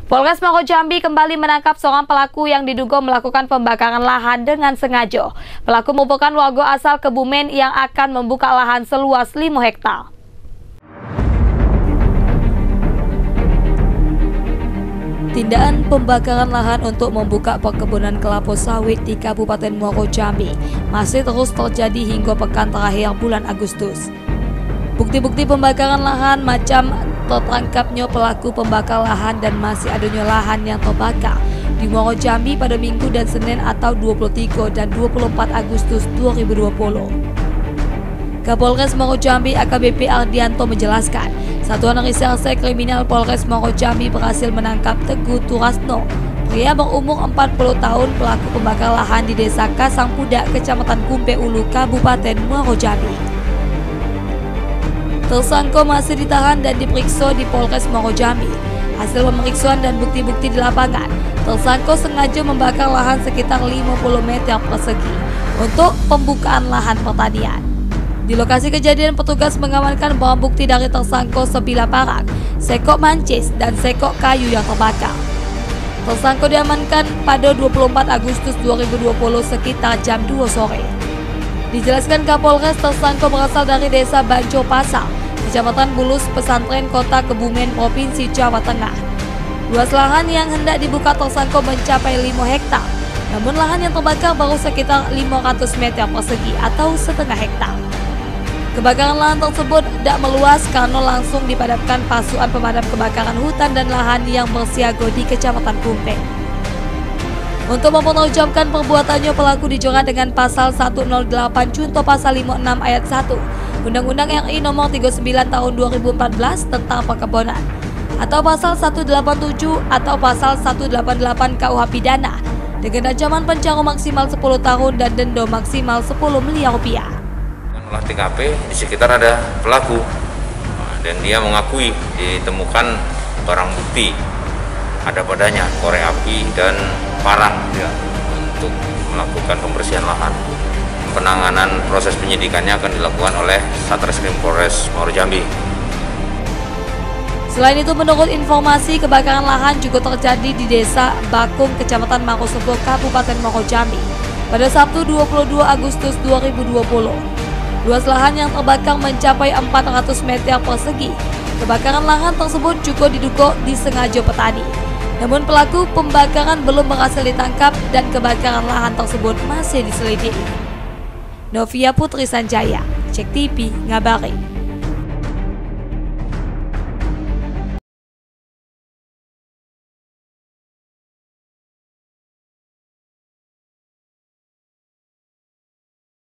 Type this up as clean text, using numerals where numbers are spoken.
Polres Moro Jambi kembali menangkap seorang pelaku yang diduga melakukan pembakaran lahan dengan sengaja. Pelaku merupakan warga asal Kebumen yang akan membuka lahan seluas 5 hektar. Tindakan pembakaran lahan untuk membuka perkebunan kelapa sawit di Kabupaten Moro Jambi masih terus terjadi hingga pekan terakhir bulan Agustus. Bukti-bukti pembakaran lahan macam tertangkapnya pelaku pembakar lahan dan masih adanya lahan yang terbakar di Moro Jambi pada Minggu dan Senin atau 23 dan 24 Agustus 2020. Kapolres Moro Jambi AKBP Ardianto menjelaskan, Satuan Reserse Kriminal Polres Moro Jambi berhasil menangkap Teguh Turasno, pria berumur 40 tahun pelaku pembakar lahan di Desa Kasangpuda, Kecamatan Kumpe Ulu, Kabupaten Moro Jambi. Tersangka masih ditahan dan diperiksa di Polres Moro Jambi. Hasil pemeriksaan dan bukti-bukti di lapangan, tersangka sengaja membakar lahan sekitar 50 meter persegi untuk pembukaan lahan pertanian. Di lokasi kejadian, petugas mengamankan barang bukti dari tersangka sebilah parang, sekok mancis, dan sekok kayu yang terbakar. Tersangka diamankan pada 24 Agustus 2020 sekitar jam 2 sore. Dijelaskan Kapolres, tersangka berasal dari Desa Banjo Pasar, Kecamatan Bulus, Pesantren Kota Kebumen, Provinsi Jawa Tengah. Luas lahan yang hendak dibuka tersangka mencapai 5 hektar, namun lahan yang terbakar baru sekitar 500 meter persegi atau setengah hektar. Kebakaran lahan tersebut tidak meluas karena langsung dipadamkan pasukan pemadam kebakaran hutan dan lahan yang bersiaga di Kecamatan Kumpe. Untuk mempertanggungjawabkan perbuatannya, pelaku dijerat dengan pasal 108 junto pasal 56 ayat 1 Undang-Undang RI nomor 39 tahun 2014 tentang perkebunan, atau pasal 187 atau pasal 188 KUH Pidana dengan ancaman penjara maksimal 10 tahun dan denda maksimal 10 miliar rupiah. Olah TKP di sekitar ada pelaku dan dia mengakui ditemukan barang bukti ada padanya korek api dan parang ya, untuk melakukan pembersihan lahan. Penanganan proses penyidikannya akan dilakukan oleh Satreskrim Polres Moro Jambi. Selain itu, menurut informasi, kebakaran lahan juga terjadi di Desa Bakung, Kecamatan Marosebo, Kabupaten Moro Jambi pada Sabtu 22 Agustus 2020. Luas lahan yang terbakar mencapai 400 meter persegi. Kebakaran lahan tersebut juga diduga disengaja petani. Namun pelaku pembakaran belum berhasil ditangkap dan kebakaran lahan tersebut masih diselidiki. Novia Putri Sanjaya, Cek TV, ngabari.